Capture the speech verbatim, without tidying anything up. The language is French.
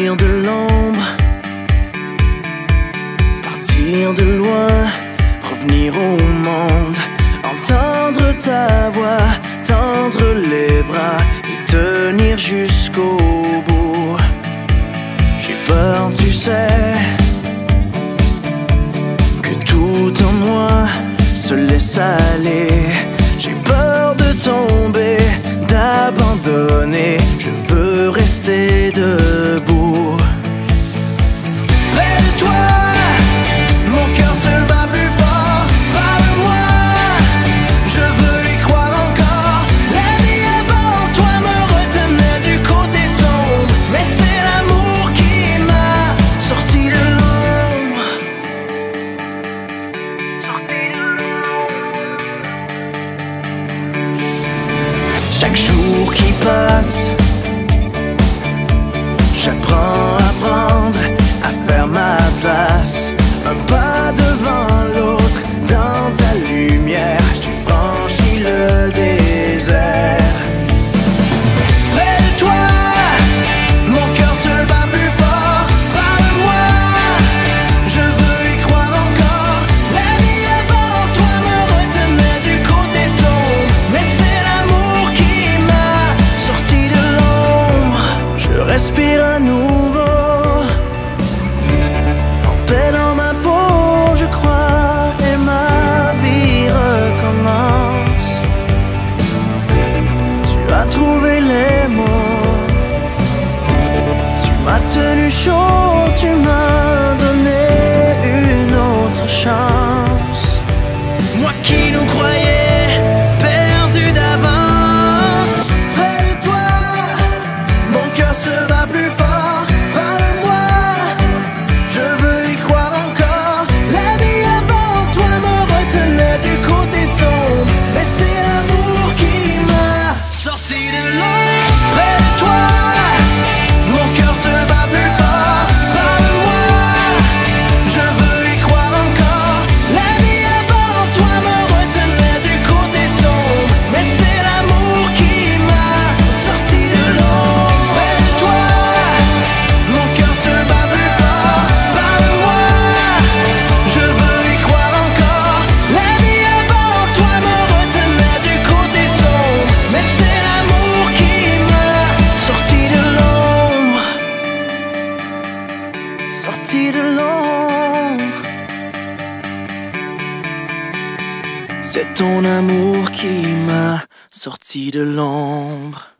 sortir de l'ombre, partir de loin, revenir au monde, entendre ta voix, tendre les bras et tenir jusqu'au bout. J'ai peur, tu sais, que tout en moi se laisse aller. J'ai peur de tomber, d'abandonner. Je veux rester debout. Près de toi, mon cœur se bat plus fort. Parle-moi, je veux y croire encore. La vie avant toi me retenait du côté sombre, mais c'est l'amour qui m'a sorti de l'ombre. Sorti de l'ombre. Chaque jour qui passe, j'apprends à prendre, à faire ma place. Un pas devant l'autre, dans ta lumière, j'ai franchi le désert. Près de toi, mon cœur se bat plus fort. Parle-moi, je veux y croire encore. La vie avant toi me retenait du côté sombre, mais c'est l'amour qui m'a sorti de l'ombre. Je respire à nouveau, en paix dans ma peau, je crois, et ma vie recommence. Tu as trouvé les mots, tu m'as tenu chaud, tu m'as donné une autre chance. Moi qui nous croyais perdus d'avance. Près de toi, mon cœur se bat plus fort. Parle-moi, je veux y croire encore. La vie avant toi me retenait du côté sombre, mais c'est l'amour qui m'a sorti de l'ombre. Près de toi, mon cœur se bat plus fort. Parle-moi, je veux y croire encore. La vie avant toi me retenait du côté sombre, mais c'est l'amour qui m'a sorti de l'ombre. Près de toi, mon cœur se bat plus fort. Parle-moi, je veux y croire encore. La vie avant toi me retenait du côté sombre, mais c'est l'amour qui m'a sorti de l'ombre. Sorti de l'ombre. C'est ton amour qui m'a sorti de l'ombre.